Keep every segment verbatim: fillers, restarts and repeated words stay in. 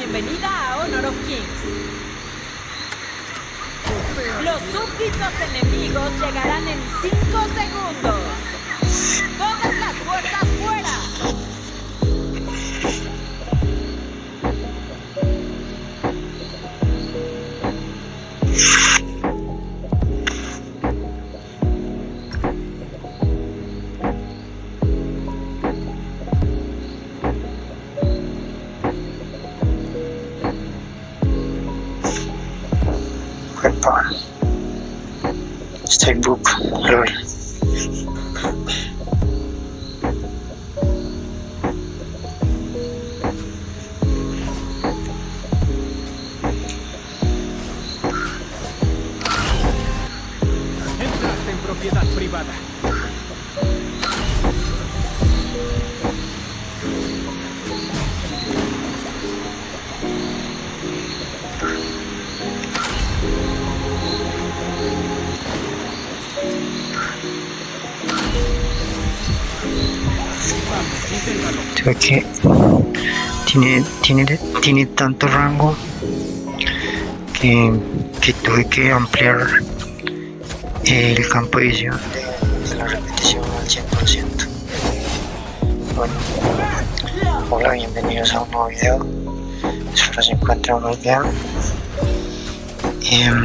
bienvenida a Honor of Kings. Los súbditos enemigos llegarán en cinco segundos. ¡Todas las fuerzas fuera! Epa, estoy book, lol. Entraste en propiedad privada. Creo que tiene, tiene, tiene tanto rango que, que tuve que ampliar el campo de visión de, de la repetición al cien por ciento. Bueno, hola, bienvenidos a un nuevo video. Espero se encuentren muy bien. Eh,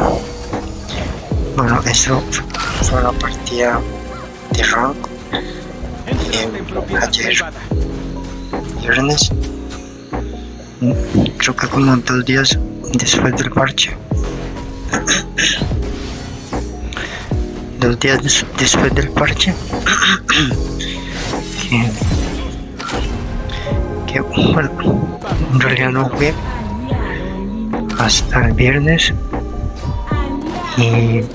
bueno, esto fue una partida de rank eh, ayer viernes, creo que como dos días después del parche, dos días des después del parche, que, que bueno, en realidad no jugué hasta el viernes y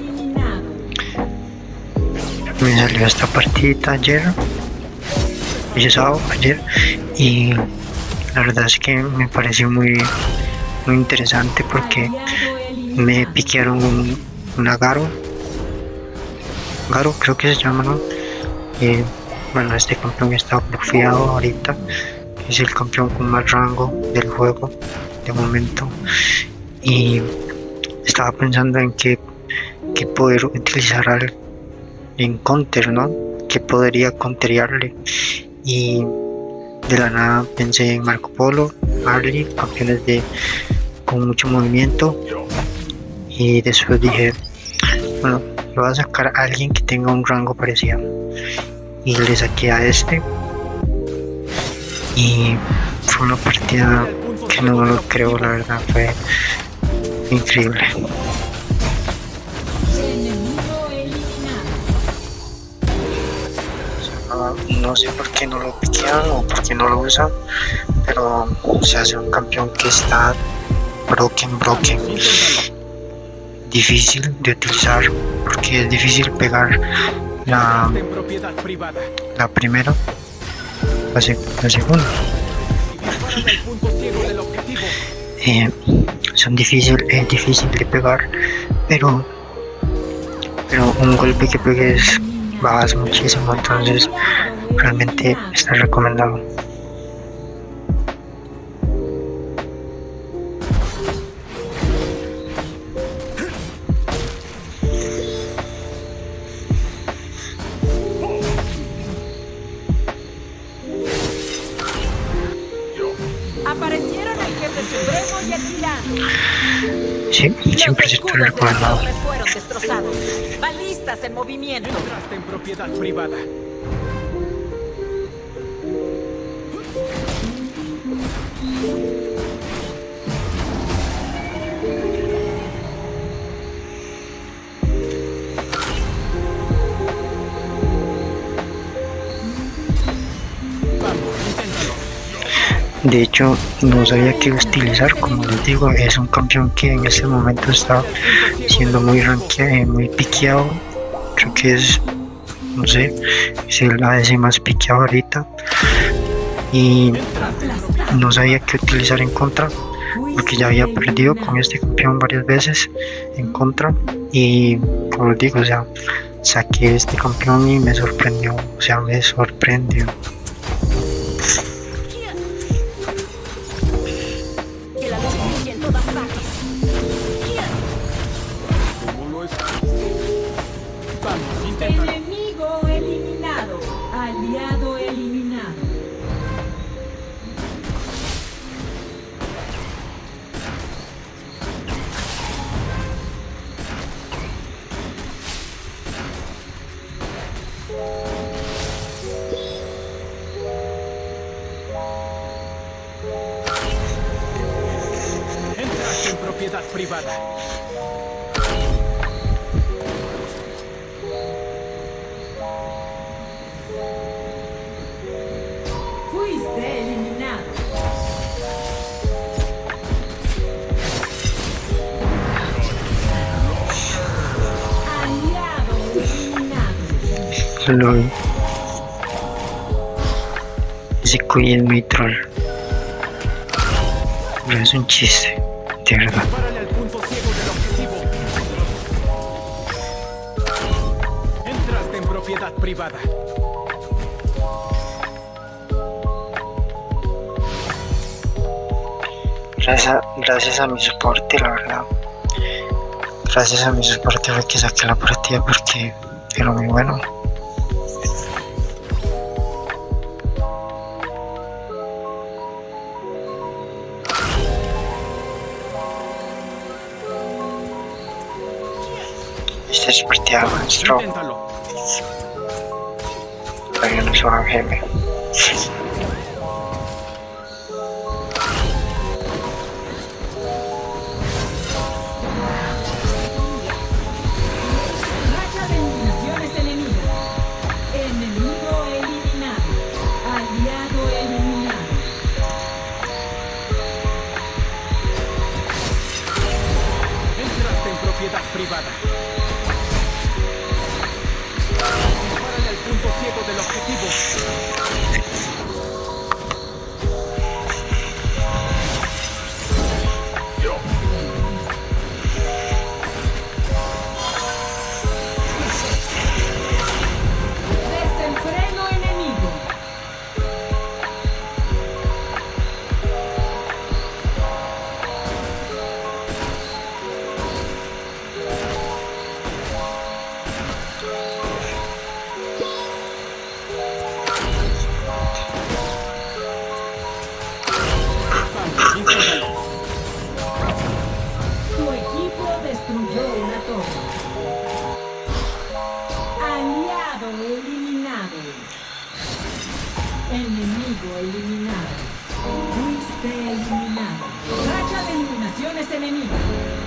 me salió esta partidita ayer, ayer sábado, ayer, y la verdad es que me pareció muy, muy interesante porque me piquearon un, una Garo, Garo creo que se llama, ¿no? Eh, bueno, este campeón está bufiado ahorita, es el campeón con más rango del juego de momento, y estaba pensando en que, que poder utilizar al en counter, ¿no? Que podría counterearle, y de la nada pensé en Marco Polo, Marley, campeones de con mucho movimiento, y después dije, bueno, le voy a sacar a alguien que tenga un rango parecido, y le saqué a este, y fue una partida que no lo creo, la verdad, fue increíble. No sé por qué no lo piquean o por qué no lo usan, pero se hace un campeón que está broken, broken, difícil de utilizar porque es difícil pegar la, la primera, la, seg la segunda. Eh, son difícil, es difícil de pegar, pero, pero un golpe que pegues bajas muchísimo, entonces realmente está recomendado. Aparecieron el jefe supremo y el tirano. Sí, siempre se está recomendado. Fueron destrozados. Balistas en movimiento. Entraste en propiedad privada. De hecho, no sabía qué utilizar, como les digo, es un campeón que en este momento está siendo muy rankeado, muy piqueado, creo que es, no sé, es el A D C más piqueado ahorita, y no sabía qué utilizar en contra, porque ya había perdido con este campeón varias veces en contra, y como les digo, o sea, saqué este campeón y me sorprendió, o sea, me sorprendió. Entraste en propiedad privada. Fuiste eliminado. Aliado eliminado. LOL. Ese cuy es muy troll. No es un chiste, de verdad. Dispárale al punto ciego del objetivo. Entraste en propiedad privada. Gracias a, gracias a mi soporte, la verdad. Gracias a mi soporte fue que saqué la partida porque era muy bueno. Esta es partida maestro. Inténtalo. Todavía no se va a verme. Racha de eliminaciones enemigas. Enemigo eliminado. Aliado eliminado. Entraste en propiedad privada. Dispárale al punto ciego del objetivo. Desenfreno enemigo. Inténtalo. Tu equipo destruyó una torre. Aliado eliminado. Enemigo eliminado. Fuiste eliminado. Racha de eliminaciones enemigas.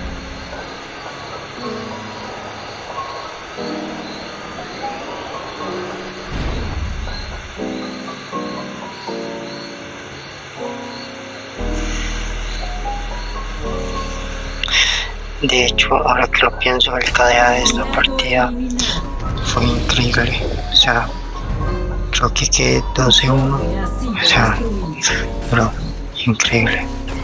De hecho, ahora que lo pienso, el K D A de esta partida fue increíble. O sea, creo que quedé doce uno. O sea, bro, increíble.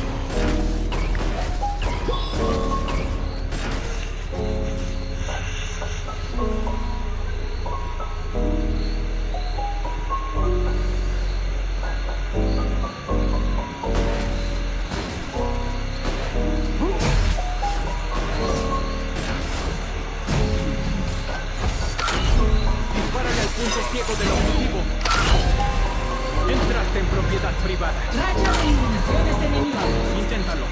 Dispárale al punto ciego del objetivo. Entraste en propiedad privada. Racha de eliminaciones enemigas. Inténtalo.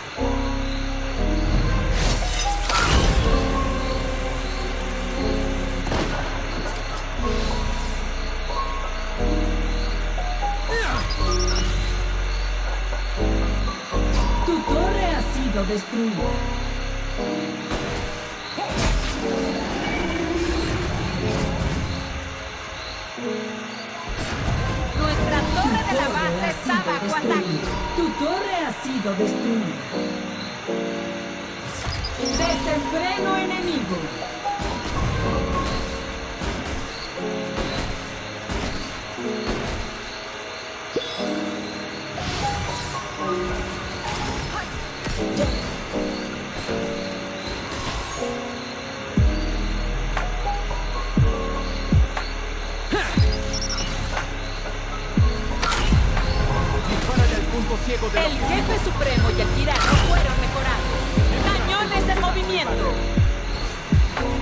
Tu torre ha sido destruida. Nuestra torre de la base está bajo ataque. Tu torre ha sido destruida. Desenfreno enemigo. Dispárale al punto ciego del El jefe supremo y el tirano fueron mejorados. Cañones en movimiento.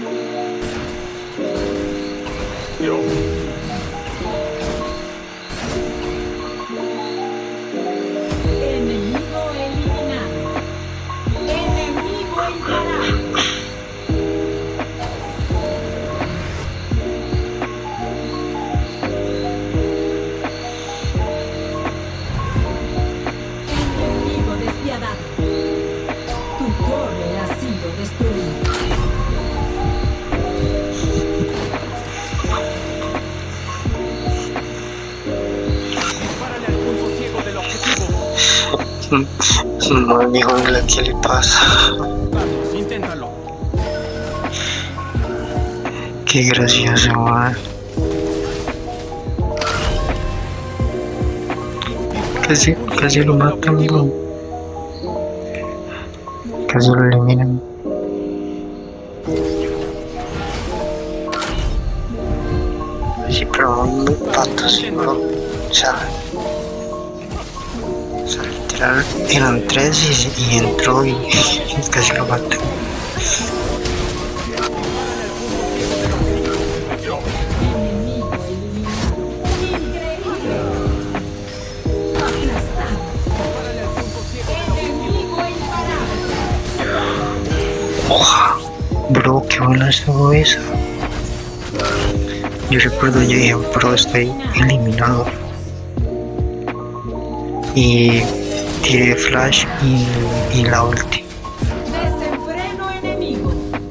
Enemigo eliminado. Enemigo imparable. Enemigo despiadado. Tu torre ha sido destruida. Dispárale al punto ciego del objetivo. No, mi jungla, ¿qué le pasa? Vamos, inténtalo. Qué gracioso, man. Casi, casi lo matan, bro. Casi lo eliminan. Sí, pero muy patos, sí, bro. O sea, o sea, literal, eran tres y, y entró y, y casi lo matan. Enemigo eliminado. Increíble. Aplastado. Enemigo imparable. Oja, bro, qué buena estuvo esa. Yo recuerdo, yo dije, bro, estoy eliminado. Y tiré flash y, y la ulti. Desenfreno enemigo.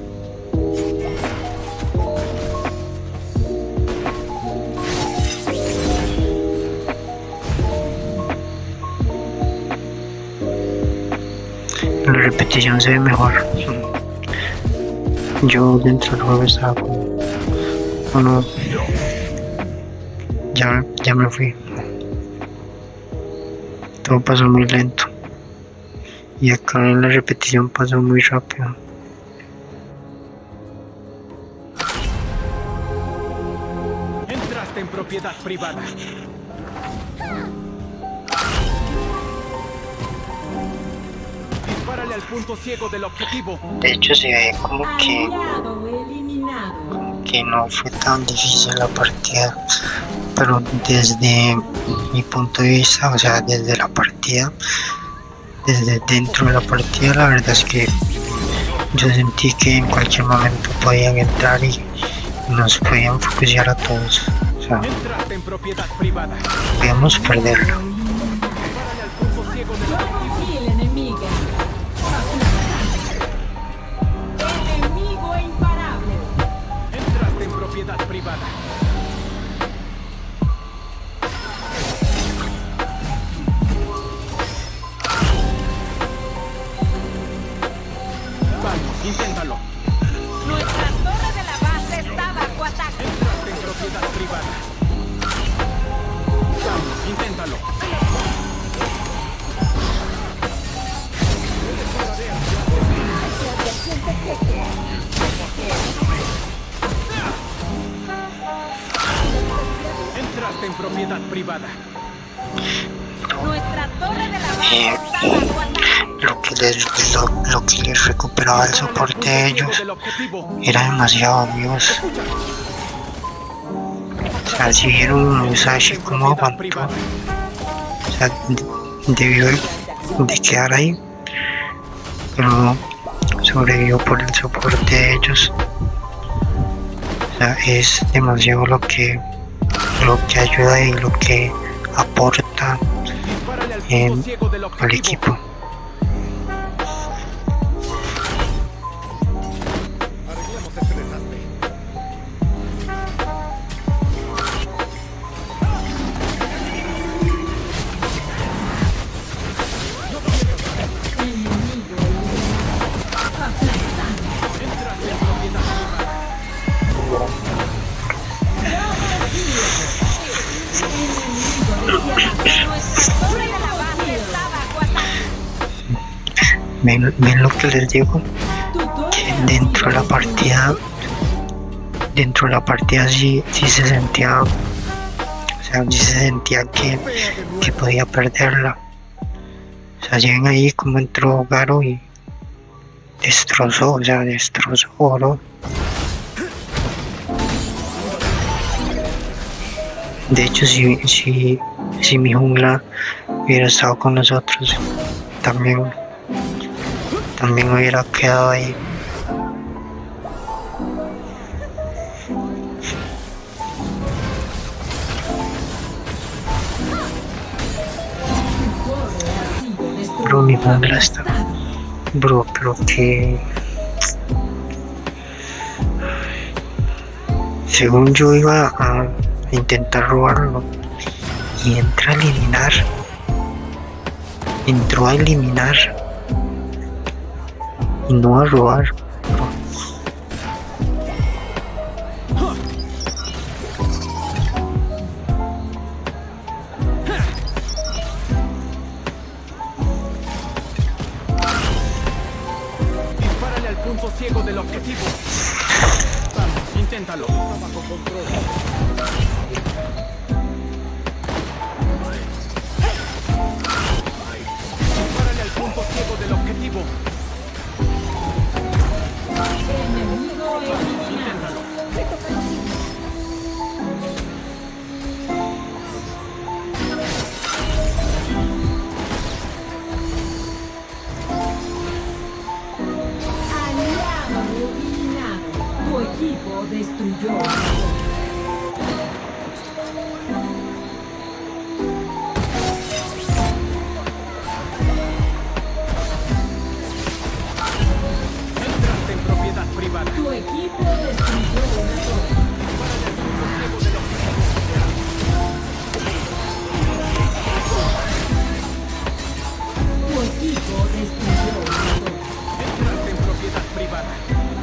La repetición se ve mejor. Yo dentro del juego estaba como... Bueno, ya, ya me fui. Todo pasó muy lento. Y acá en la repetición pasó muy rápido. Entraste en propiedad privada. Dispárale al punto ciego del objetivo. De hecho se ve como que, Aliado eliminado. que no fue tan difícil la partida. Pero desde mi punto de vista, o sea, desde la partida, desde dentro de la partida, la verdad es que yo sentí que en cualquier momento podían entrar y nos podían focusear a todos. O sea, Entraste en propiedad privada. podíamos perderlo. Dispárale al punto ciego del objetivo. Double kill enemiga. Enemigo imparable. Entraste en propiedad privada. Vamos, inténtalo. Nuestra torre de la base está bajo ataque. Entraste en propiedad privada. Vamos, inténtalo. Entraste en propiedad privada. Nuestra torre de la base Eh, está bajo ataque. lo que les lo, lo que les recuperaba el soporte de ellos Del objetivo. era demasiado, amigos. O sea, si vieron a Musashi como aguantó, o sea, de- debió de, de quedar ahí, pero sobrevivió por el soporte de ellos. O sea, es demasiado lo que lo que ayuda y lo que aporta Dispárale al punto en ciego del al objetivo. equipo. Arreglemos este desastre. Enemigo eliminado. Aplastado. Entraste en propiedad privada. Nuestra torre de la base está bajo ataque. ¿Ven, ven lo que les digo? Tu torre Que ha dentro de sido la partida, dentro de la partida sí, sí se sentía, o sea, sí se sentía que, que podía perderla. O sea, llegan ahí como entró Garo y destrozó, o sea, destrozó oro. De hecho, si, si, si mi jungla hubiera estado con nosotros, también, también hubiera quedado ahí. Bro, mi jungla está... Bro, pero que... Según yo iba a intentar robarlo y entra a eliminar. Entró a eliminar y no a robar. Bro. Dispárale al punto ciego del objetivo. Vamos, inténtalo. Bajo control. Dispárale al punto ciego del objetivo. Enemigo eliminado. Aliado eliminado. Tu equipo destruyó. Entraste en propiedad privada. Tu equipo destruyó una torre. Dispárale al punto ciego del objetivo. Tu equipo destruyó una torre. Entraste en propiedad privada.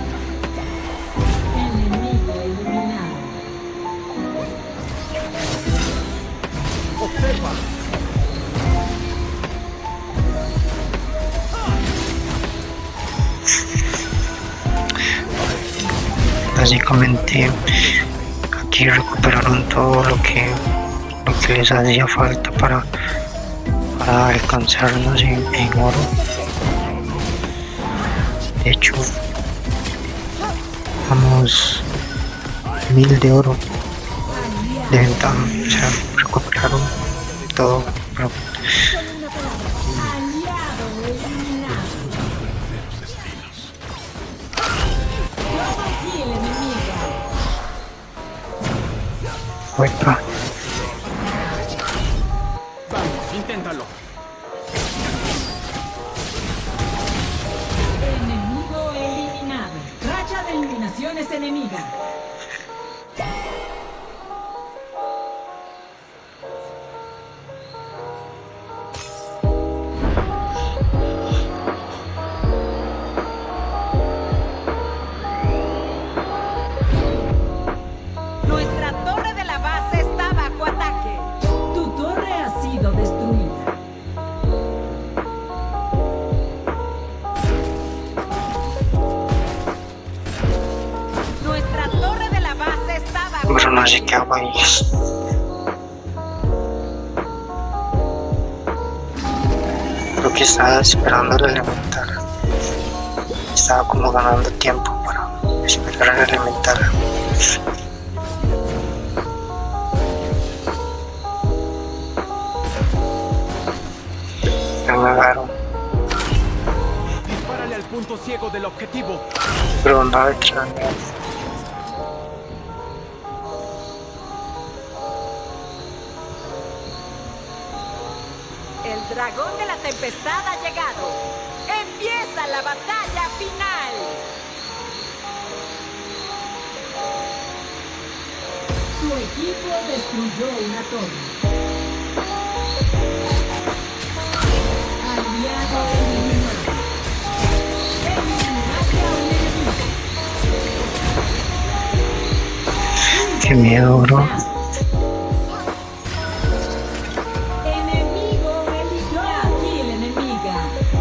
Enemigo eliminado. Observa. Básicamente aquí recuperaron todo lo que lo que les hacía falta para para alcanzarnos en, en oro. De hecho, vamos mil de oro de ventaja, o sea, recuperaron todo. Pero Aliado eliminado. Double kill enemigo. Uepa, Vamos, inténtalo. Enemigo eliminado. Racha de eliminaciones enemiga. Nuestra torre de la base está bajo ataque. Tu torre ha sido destruida. Nuestra torre de la base está bajo pero no sé qué hago ahí. Creo que estaba esperando al elemental. Estaba como ganando tiempo para esperar al elemental. Ya me agarro. Dispárale al punto ciego del objetivo. Pero no detrás de él. El dragón de la tempestad ha llegado. Empieza la batalla final. Tu equipo destruyó una torre. Aliado eliminado. Eliminaste a un enemigo. Qué miedo, bro. Enemigo eliminado. Aquí la enemiga.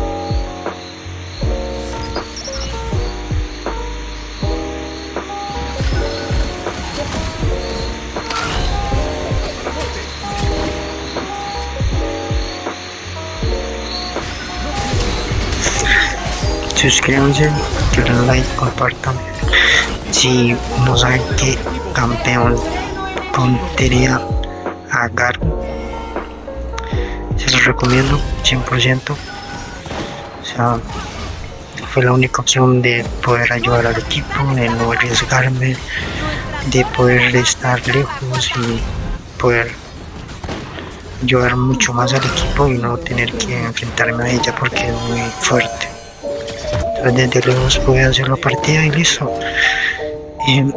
Suscríbanse, denle like, compartan. Si no saben qué campeón tontería a Garo. Se los recomiendo cien por ciento. O sea, fue la única opción de poder ayudar al equipo, de no arriesgarme, de poder estar lejos y poder ayudar mucho más al equipo y no tener que enfrentarme a ella porque es muy fuerte. Entonces desde lejos pude hacer la partida y listo. Y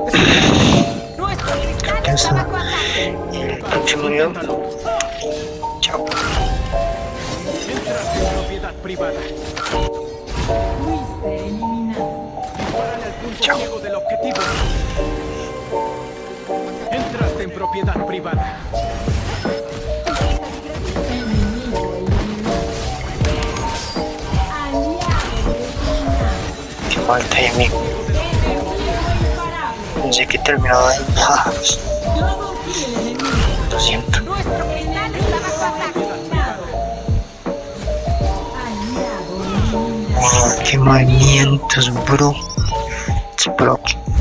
ya está. El próximo video. Chao. Entraste en propiedad privada. Fuiste eliminado. Dispárale al punto Chao. ciego del objetivo. Entraste en propiedad privada. Enemigo eliminado. Aliado eliminado. Qué mal timing. Enemigo imparable. Pensé que terminaba ahí. Double kill enemigo. Lo siento. Nuestro cristal está bajo ataque. Aliado eliminado. Oh, qué movimientos, bro. Es broken.